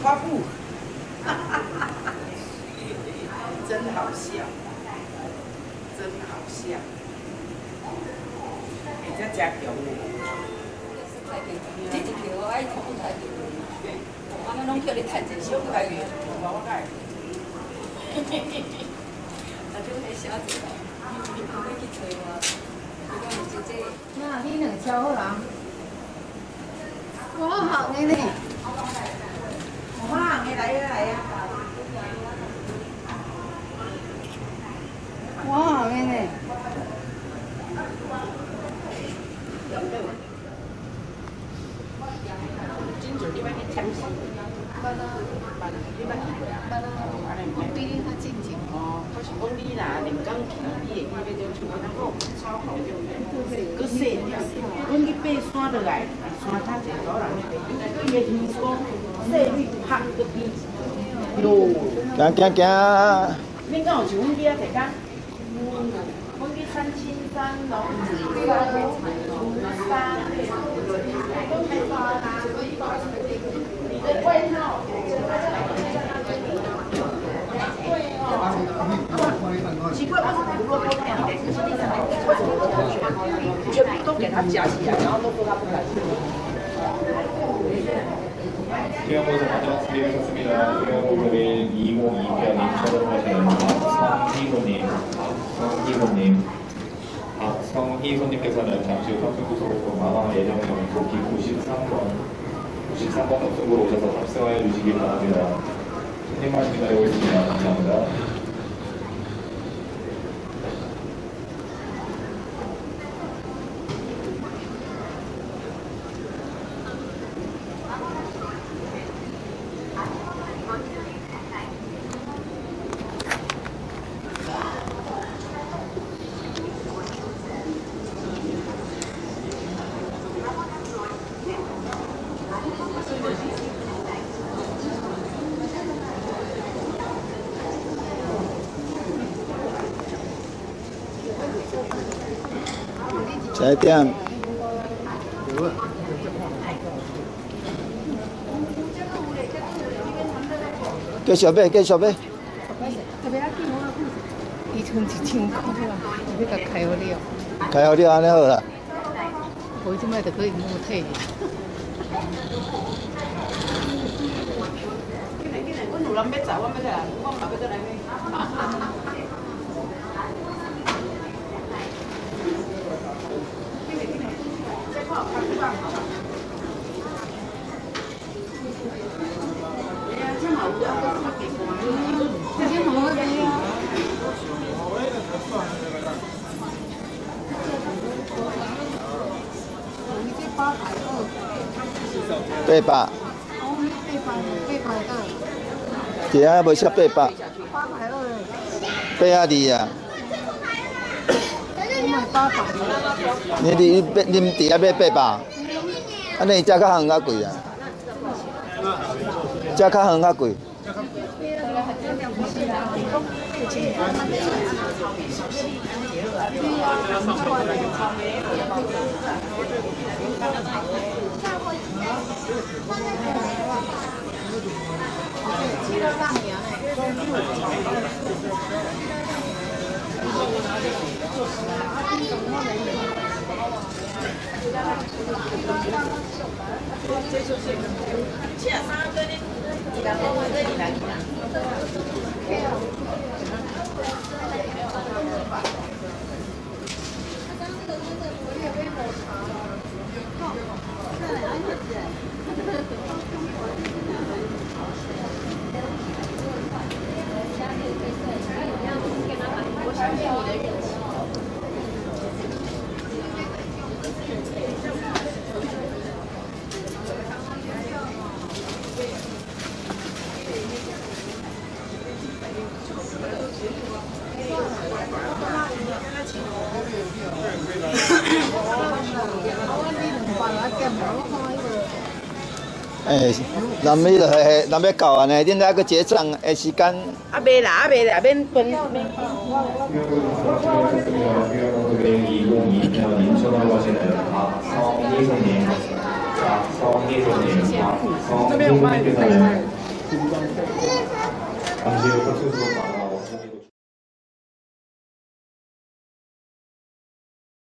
夸父，真好笑，真好笑。哎，这真强嘞！ 这一条我爱看台球，我们拢叫你趁一小台球， 我改。 那就迄小子，你去找我，你讲你姐姐。 那你两超好人，我好的呢。 我行的来呀来呀。 我好的呢。 真侪你要去签字。你捌去过啊？ 我比你较进前。 哦，我是讲你若连港去，你会记要种厝那个超好用的，佮细条。阮去爬山落来，山头一组人爬，伊个鱼竿细蕊拍个边，哟。 行。 恁敢有像阮去遐坐甲？阮去三清山龙寺，你的外套。奇怪，为什么不落多看？全部都给他夹起来，然后都说他不敢吃。 수영 모습 마지막 준비되셨습니다. 수영 모델인 2022편 인천으로 가시는 박성희손님께서는 잠시 후 탑승구속으로 마감할 예정인 도끼 93번 탑승구로 오셔서 탑승하여 주시기 바랍니다. 손님만 기다리고 있습니다. 감사합니다. 几点？继续买，继续买。 伊存1000块啦，要甲开好了。 开好了，安尼好啦。 我即摆就可以摸体。 阮有人要走，我要来，我嘛要来买。 800。其他无写800。820啊。你伫遐买800？安尼遮较远较贵啊。遮较远较贵。 南美就系南美到安尼，恁再个结账的时间。 啊，袂啦，免分。 2022년 인천으로 가시는 박성희손님께서는 잠시 후 파출소로